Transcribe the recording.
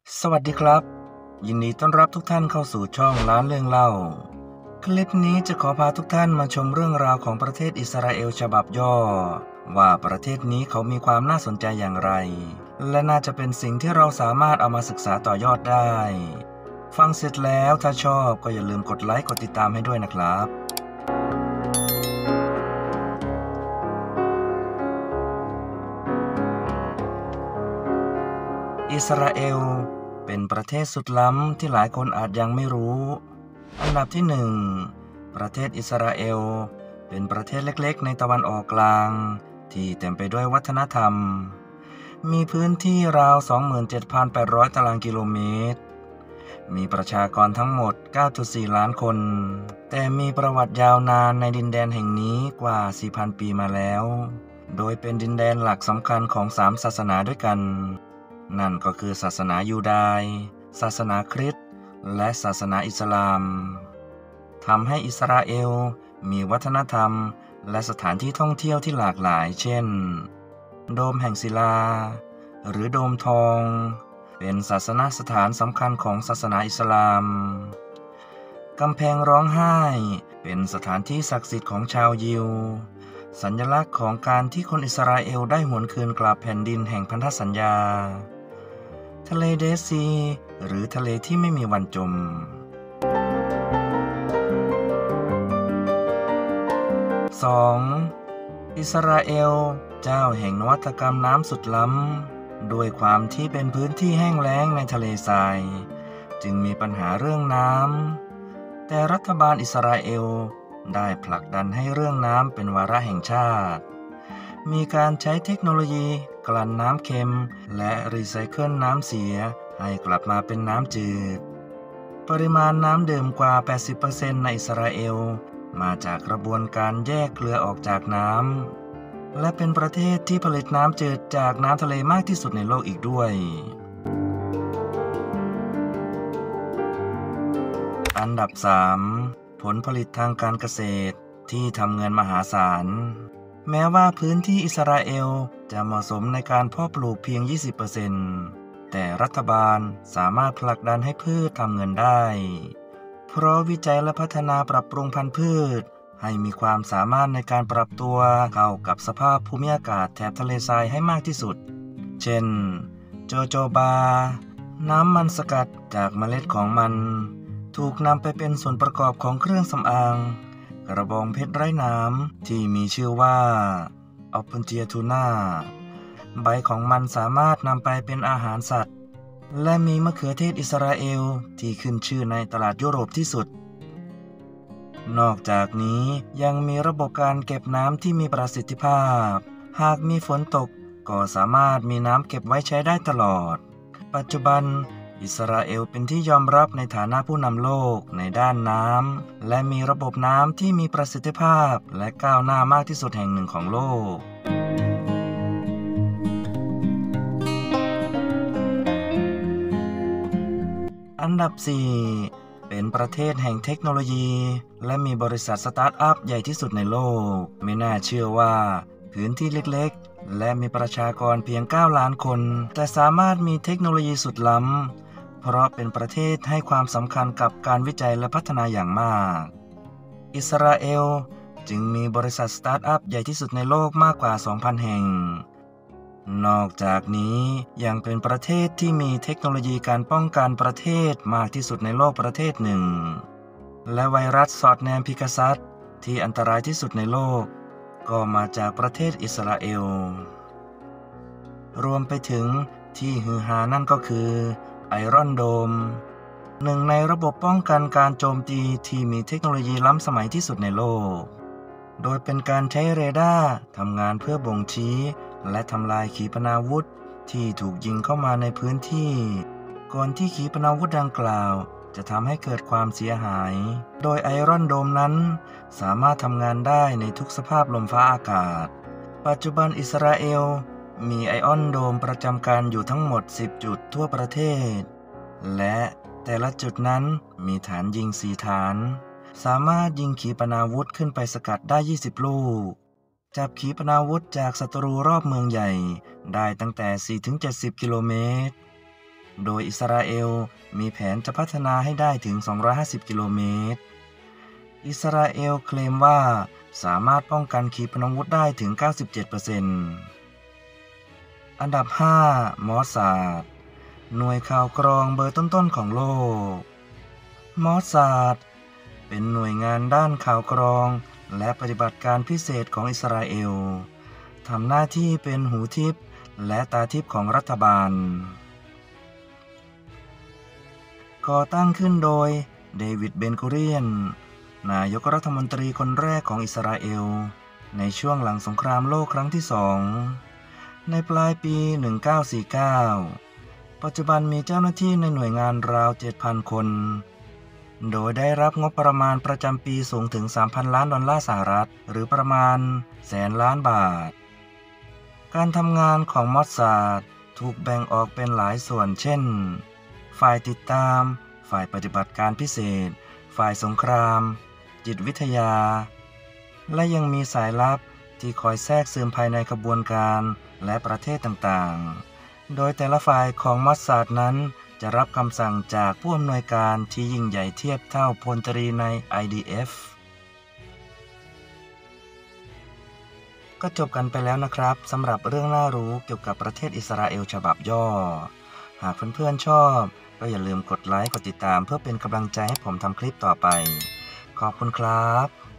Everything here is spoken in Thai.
สวัสดีครับยินดีต้อนรับทุกท่านเข้าสู่ช่องล้านเรื่องเล่าคลิปนี้จะขอพาทุกท่านมาชมเรื่องราวของประเทศอิสราเอลฉบับย่อว่าประเทศนี้เขามีความน่าสนใจอย่างไรและน่าจะเป็นสิ่งที่เราสามารถเอามาศึกษาต่อยอดได้ฟังเสร็จแล้วถ้าชอบก็อย่าลืมกดไลค์กดติดตามให้ด้วยนะครับอิสราเอลเป็นประเทศสุดล้ำที่หลายคนอาจยังไม่รู้อันดับที่1ประเทศอิสราเอลเป็นประเทศเล็กๆในตะวันออกกลางที่เต็มไปด้วยวัฒนธรรมมีพื้นที่ราว 27,800 ตารางกิโลเมตรมีประชากรทั้งหมด 9.4 ล้านคนแต่มีประวัติยาวนานในดินแดนแห่งนี้กว่า 4,000 ปีมาแล้วโดยเป็นดินแดนหลักสำคัญของ3ศาสนาด้วยกันนั่นก็คือศาสนายูดาห์ศาสนาคริสต์และศาสนาอิสลามทำให้อิสราเอลมีวัฒนธรรมและสถานที่ท่องเที่ยวที่หลากหลายเช่นโดมแห่งศิลาหรือโดมทองเป็นศาสนสถานสำคัญของศาสนาอิสลามกำแพงร้องไห้เป็นสถานที่ศักดิ์สิทธิ์ของชาวยิวสัญลักษณ์ของการที่คนอิสราเอลได้หวนคืนกลับแผ่นดินแห่งพันธสัญญาทะเลเดดซีหรือทะเลที่ไม่มีวันจม2. อิสราเอลเจ้าแห่งนวัตกรรมน้ำสุดล้ำด้วยความที่เป็นพื้นที่แห้งแล้งในทะเลทรายจึงมีปัญหาเรื่องน้ำแต่รัฐบาลอิสราเอลได้ผลักดันให้เรื่องน้ำเป็นวาระแห่งชาติมีการใช้เทคโนโลยีกลั่นน้ำเค็มและรีไซเคิลน้ำเสียให้กลับมาเป็นน้ำจืดปริมาณน้ำดื่มกว่า 80% ในอิสราเอลมาจากกระบวนการแยกเกลือออกจากน้ำและเป็นประเทศที่ผลิตน้ำจืดจากน้ำทะเลมากที่สุดในโลกอีกด้วยอันดับ 3 ผลผลิตทางการเกษตรที่ทำเงินมหาศาลแม้ว่าพื้นที่อิสราเอลจะเหมาะสมในการเพาะปลูกเพียง 20% แต่รัฐบาลสามารถผลักดันให้พืชทำเงินได้เพราะวิจัยและพัฒนาปรับปรุงพันธุ์พืชให้มีความสามารถในการปรับตัวเข้ากับสภาพภูมิอากาศแถบทะเลทรายให้มากที่สุดเช่นโจโจบาน้ำมันสกัดจากเมล็ดของมันถูกนำไปเป็นส่วนประกอบของเครื่องสำอางกระบองเพชรไร้น้ำที่มีชื่อว่าออปเปนเจียทูน่าใบของมันสามารถนำไปเป็นอาหารสัตว์และมีมะเขือเทศอิสราเอลที่ขึ้นชื่อในตลาดยุโรปที่สุดนอกจากนี้ยังมีระบบการเก็บน้ำที่มีประสิทธิภาพหากมีฝนตกก็สามารถมีน้ำเก็บไว้ใช้ได้ตลอดปัจจุบันอิสราเอลเป็นที่ยอมรับในฐานะผู้นำโลกในด้านน้ำและมีระบบน้ำที่มีประสิทธิภาพและก้าวหน้ามากที่สุดแห่งหนึ่งของโลกอันดับ 4 เป็นประเทศแห่งเทคโนโลยีและมีบริษัทสตาร์ทอัพใหญ่ที่สุดในโลกไม่น่าเชื่อว่าพื้นที่เล็กๆและมีประชากรเพียง 9 ล้านคนแต่สามารถมีเทคโนโลยีสุดล้ำเพราะเป็นประเทศให้ความสำคัญกับการวิจัยและพัฒนาอย่างมากอิสราเอลจึงมีบริษัทสตาร์ทอัพใหญ่ที่สุดในโลกมากกว่า 2,000 แห่งนอกจากนี้ยังเป็นประเทศที่มีเทคโนโลยีการป้องกันประเทศมากที่สุดในโลกประเทศหนึ่งและไวรัสสอดแนมพิกาซัสที่อันตรายที่สุดในโลกก็มาจากประเทศอิสราเอลรวมไปถึงที่ฮือฮานั่นก็คือไอรอนโดมหนึ่งในระบบป้องกันการโจมตีที่มีเทคโนโลยีล้ำสมัยที่สุดในโลกโดยเป็นการใช้เรดาร์ทำงานเพื่อบ่งชี้และทำลายขีปนาวุธที่ถูกยิงเข้ามาในพื้นที่ก่อนที่ขีปนาวุธดังกล่าวจะทำให้เกิดความเสียหายโดยไอรอนโดมนั้นสามารถทำงานได้ในทุกสภาพลมฟ้าอากาศปัจจุบันอิสราเอลมีไอออนโดมประจำการอยู่ทั้งหมด10 จุดทั่วประเทศและแต่ละจุดนั้นมีฐานยิง4 ฐานสามารถยิงขีปนาวุธขึ้นไปสกัดได้20 ลูกจับขีปนาวุธจากศัตรูรอบเมืองใหญ่ได้ตั้งแต่ 4-70 กิโลเมตรโดยอิสราเอลมีแผนจะพัฒนาให้ได้ถึง 250 กิโลเมตร อิสราเอลเคลมว่าสามารถป้องกันขีปนาวุธได้ถึง 97% อันดับ 5 มอสซาด หน่วยข่าวกรองเบอร์ต้นๆของโลก มอสซาดเป็นหน่วยงานด้านข่าวกรองและปฏิบัติการพิเศษของอิสราเอลทำหน้าที่เป็นหูทิพย์และตาทิพย์ของรัฐบาลก่อตั้งขึ้นโดยเดวิด เบนกูเรียนนายกรัฐมนตรีคนแรกของอิสราเอลในช่วงหลังสงครามโลกครั้งที่ 2ในปลายปี 1949 ปัจจุบันมีเจ้าหน้าที่ในหน่วยงานราว 7,000 คนโดยได้รับงบประมาณประจำปีสูงถึง 3,000 ล้านดอลลาร์สหรัฐหรือประมาณ100,000 ล้านบาทการทำงานของมอสซาดถูกแบ่งออกเป็นหลายส่วนเช่นฝ่ายติดตามฝ่ายปฏิบัติการพิเศษฝ่ายสงครามจิตวิทยาและยังมีสายลับที่คอยแทรกซึมภายในขบวนการและประเทศต่างๆโดยแต่ละฝ่ายของมอสซาดนั้นจะรับคำสั่งจากผู้อำนวยการที่ยิ่งใหญ่เทียบเท่าพลตรีใน IDF ก็จบกันไปแล้วนะครับสำหรับเรื่องน่ารู้เกี่ยวกับประเทศอิสราเอลฉบับย่อหากเพื่อนๆชอบก็อย่าลืมกดไลค์กดติดตามเพื่อเป็นกำลังใจให้ผมทำคลิปต่อไปขอบคุณครับ